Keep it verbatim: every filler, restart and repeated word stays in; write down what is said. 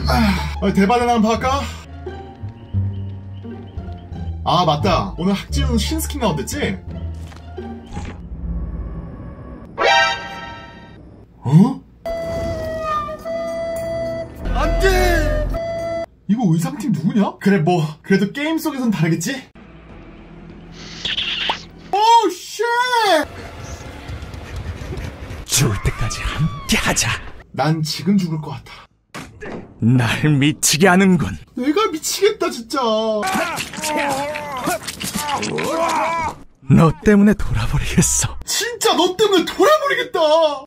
아, 대바대나 한번 할까? 아 맞다, 오늘 학지훈 신스킨 나온댔지? 어? 안돼! 이거 의상팀 누구냐? 그래 뭐 그래도 게임 속에선 다르겠지? 오 쉣! 죽을 때까지 함께 하자. 난 지금 죽을 것 같아. 날 미치게 하는군. 내가 미치겠다 진짜. 너 때문에 돌아버리겠어. 진짜 너 때문에 돌아버리겠다.